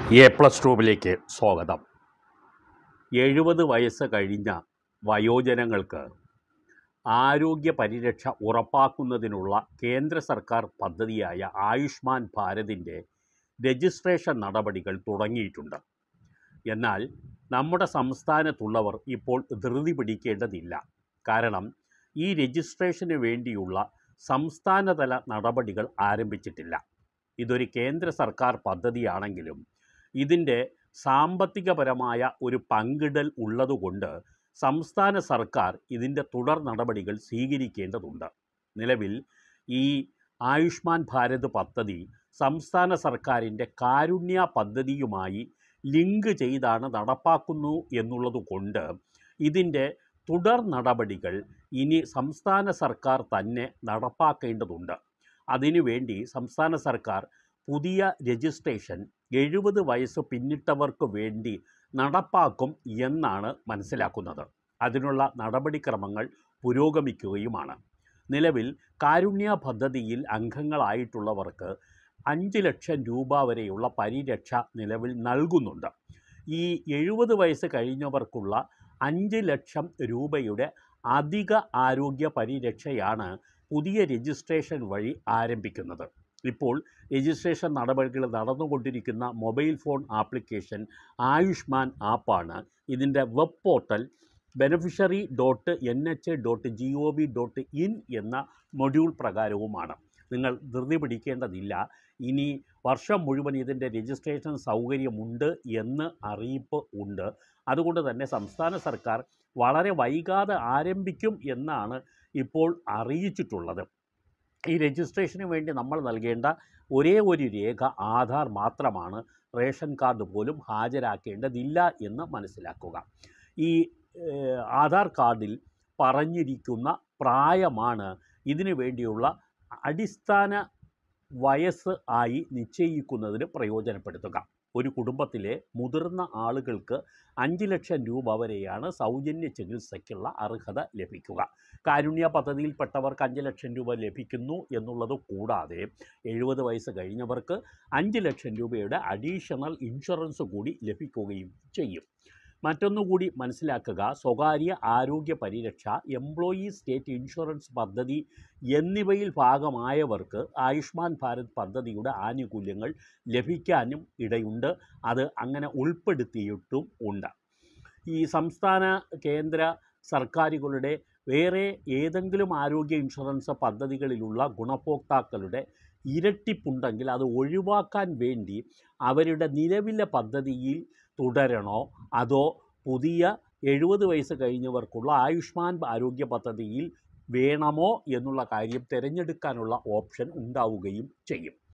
A+2 സ്വാഗതം. 70 വയസ്സ് കഴിഞ്ഞ വയോജനങ്ങൾക്ക് ആരോഗ്യ പരിരക്ഷ ഉറപ്പാക്കുന്നതിനുള്ള കേന്ദ്ര സർക്കാർ പദ്ധതിയായ ആയുഷ്മാൻ ഭാരതിൻ്റെ രജിസ്ട്രേഷൻ നടപടികൾ തുടങ്ങിയിട്ടുണ്ട്. എന്നാൽ നമ്മുടെ സംസ്ഥാനത്തുള്ളവർ ഇപ്പോൾ ധൃതി പിടിക്കേണ്ടതില്ല. കാരണം ഈ രജിസ്ട്രേഷന് വേണ്ടിയുള്ള സംസ്ഥാനതല നടപടികൾ ആരംഭിച്ചിട്ടില്ല. ഇതൊരു കേന്ദ്ര സർക്കാർ പദ്ധതിയാണെങ്കിലും ഇതിൻ്റെ സാമ്പത്തികപരമായ ഒരു പങ്കിടൽ ഉള്ളതുകൊണ്ട് സംസ്ഥാന സർക്കാർ ഇതിൻ്റെ തുടർ നടപടികൾ സ്വീകരിക്കേണ്ടതുണ്ട്. നിലവിൽ ഈ ആയുഷ്മാൻ ഭാരത് പദ്ധതി സംസ്ഥാന സർക്കാരിൻ്റെ കാരുണ്യ പദ്ധതിയുമായി ലിങ്ക് ചെയ്താണ് നടപ്പാക്കുന്നു എന്നുള്ളതുകൊണ്ട് ഇതിൻ്റെ തുടർ നടപടികൾ ഇനി സംസ്ഥാന സർക്കാർ തന്നെ നടപ്പാക്കേണ്ടതുണ്ട്. അതിനുവേണ്ടി സംസ്ഥാന സർക്കാർ പുതിയ രജിസ്ട്രേഷൻ 70 വയസ്സ് പിന്നിട്ടവർക്ക് വേണ്ടി നടപ്പാക്കും എന്നാണ് മനസ്സിലാക്കുന്നത്. അതിനുള്ള നടപടിക്രമങ്ങൾ പുരോഗമിക്കുകയുമാണ്. നിലവിൽ കാരുണ്യ പദ്ധതിയിൽ അംഗങ്ങളായിട്ടുള്ളവർക്ക് 5 ലക്ഷം രൂപ വരെയുള്ള പരിരക്ഷ നിലവിൽ നൽകുന്നുണ്ട്. ഈ 70 വയസ്സ് കഴിഞ്ഞവർക്കുള്ള 5 ലക്ഷം രൂപയുടെ അധിക ആരോഗ്യ പരിരക്ഷയാണ് പുതിയ രജിസ്ട്രേഷൻ വഴി ആരംഭിക്കുന്നത്. ഇപ്പോൾ രജിസ്ട്രേഷൻ നടപടികൾ നടന്നുകൊണ്ടിരിക്കുന്ന മൊബൈൽ ഫോൺ ആപ്ലിക്കേഷൻ ആയുഷ്മാൻ ആപ്പാണ്. ഇതിൻ്റെ വെബ് പോർട്ടൽ beneficiary.nh.gov.in എന്ന മൊഡ്യൂൾ പ്രകാരവുമാണ്. നിങ്ങൾ ധൃതി പിടിക്കേണ്ടതില്ല. ഇനി വർഷം മുഴുവൻ ഇതിൻ്റെ രജിസ്ട്രേഷൻ സൗകര്യമുണ്ട് എന്ന് അറിയിപ്പ് ഉണ്ട്. അതുകൊണ്ട് തന്നെ സംസ്ഥാന സർക്കാർ വളരെ വൈകാതെ ആരംഭിക്കും എന്നാണ് ഇപ്പോൾ അറിയിച്ചിട്ടുള്ളത്. ഈ രജിസ്ട്രേഷന് വേണ്ടി നമ്മൾ നൽകേണ്ട ഒരേ ഒരു രേഖ ആധാർ മാത്രമാണ്. റേഷൻ കാർഡ് പോലും ഹാജരാക്കേണ്ടതില്ല എന്ന് മനസ്സിലാക്കുക. ഈ ആധാർ കാർഡിൽ പറഞ്ഞിരിക്കുന്ന പ്രായമാണ് ഇതിനു വേണ്ടിയുള്ള അടിസ്ഥാന വയസ്സ് ആയി നിശ്ചയിക്കുന്നതിന് പ്രയോജനപ്പെടുത്തുക. ഒരു കുടുംബത്തിലെ മുതിർന്ന ആളുകൾക്ക് 5 ലക്ഷം രൂപ വരെയാണ് സൗജന്യ ചികിത്സയ്ക്കുള്ള അർഹത ലഭിക്കുക. കാരുണ്യ പദ്ധതിയിൽപ്പെട്ടവർക്ക് 5 ലക്ഷം രൂപ ലഭിക്കുന്നു എന്നുള്ളത് കൂടാതെ 70 വയസ്സ് കഴിഞ്ഞവർക്ക് 5 ലക്ഷം രൂപയുടെ അഡീഷണൽ ഇൻഷുറൻസ് കൂടി ലഭിക്കുകയും ചെയ്യും. മറ്റൊന്നുകൂടി മനസ്സിലാക്കുക, സ്വകാര്യ ആരോഗ്യ പരിരക്ഷ, എംപ്ലോയി സ്റ്റേറ്റ് ഇൻഷുറൻസ് പദ്ധതി എന്നിവയിൽ ഭാഗമായവർക്ക് ആയുഷ്മാൻ ഭാരത് പദ്ധതിയുടെ ആനുകൂല്യങ്ങൾ ലഭിക്കാനും ഇടയുണ്ട്. അത് അങ്ങനെ ഉൾപ്പെടുത്തിയിട്ടും ഉണ്ട്. ഈ സംസ്ഥാന കേന്ദ്ര സർക്കാരുകളുടെ വേറെ ഏതെങ്കിലും ആരോഗ്യ ഇൻഷുറൻസ് പദ്ധതികളിലുള്ള ഗുണഭോക്താക്കളുടെ ഇരട്ടിപ്പുണ്ടെങ്കിൽ അത് ഒഴിവാക്കാൻ വേണ്ടി അവരുടെ നിലവിലെ പദ്ധതിയിൽ തുടരണോ അതോ പുതിയ 70 വയസ്സ് കഴിഞ്ഞവർക്കുള്ള ആയുഷ്മാൻ ആരോഗ്യ പദ്ധതിയിൽ വേണമോ എന്നുള്ള കാര്യം തിരഞ്ഞെടുക്കാനുള്ള ഓപ്ഷൻ ഉണ്ടാവുകയും ചെയ്യും.